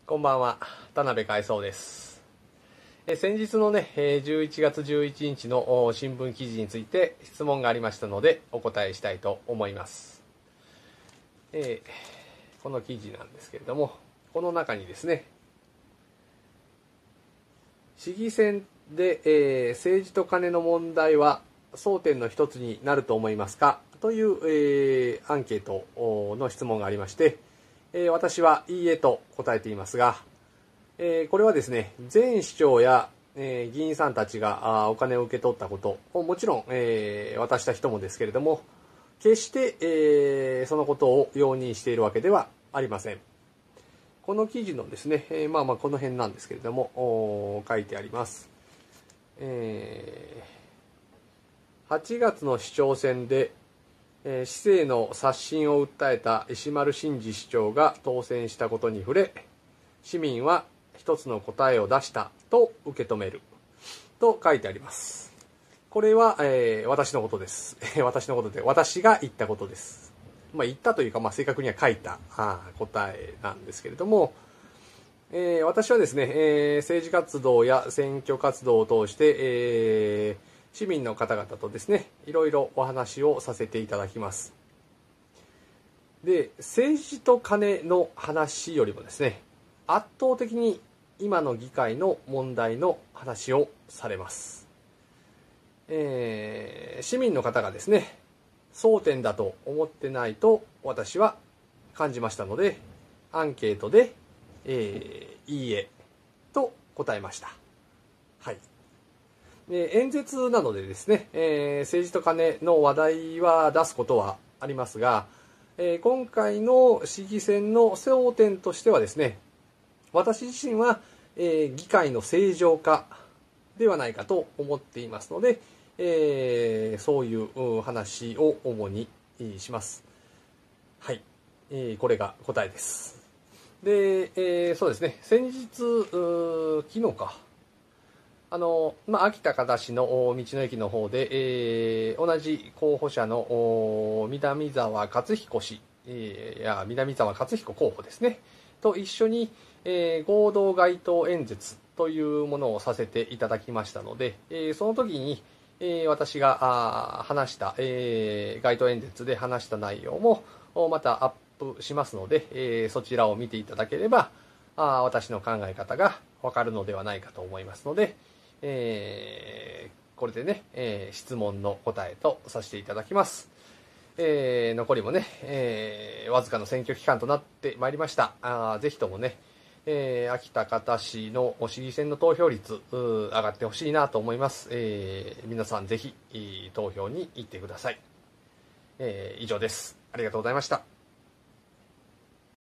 こんばんは、田辺海藻です。先日のね、11月11日の新聞記事について質問がありましたのでお答えしたいと思います。この記事なんですけれども、この中にですね、市議選で、政治とカネの問題は争点の一つになると思いますかという、アンケートの質問がありまして、私はいいえと答えていますが、これはですね、前市長や、議員さんたちがお金を受け取ったことをもちろん、渡した人もですけれども、決して、そのことを容認しているわけではありません。この記事のですね、この辺なんですけれども書いてあります。8月の市長選で市政の刷新を訴えた石丸伸二市長が当選したことに触れ、市民は一つの答えを出したと受け止めると書いてあります。これは、私のことです。私のことで、私が言ったことです。言ったというか、正確には書いた答えなんですけれども、私はですね、政治活動や選挙活動を通して、市民の方々とですね、いろいろお話をさせていただきます。で、政治と金の話よりもですね、圧倒的に今の議会の問題の話をされます。市民の方がですね、争点だと思ってないと私は感じましたので、アンケートで、いいえと答えました。はい。演説などでですね、政治と金の話題は出すことはありますが、今回の市議選の争点としてはですね、私自身は、議会の正常化ではないかと思っていますので、そういう話を主にします。はい、これが答えです。で、そうですね、先日、昨日か、秋田方市の道の駅の方で、同じ候補者の南沢勝彦氏、南沢勝彦候補ですね、と一緒に、合同街頭演説というものをさせていただきましたので、その時に、私が話した、街頭演説で話した内容もまたアップしますので、そちらを見ていただければ私の考え方がわかるのではないかと思いますので、これでね、質問の答えとさせていただきます。残りもね、わずかの選挙期間となってまいりました。ぜひともね、秋田方市の市議選の投票率上がってほしいなと思います。皆さんぜひ投票に行ってください。以上です。ありがとうございました。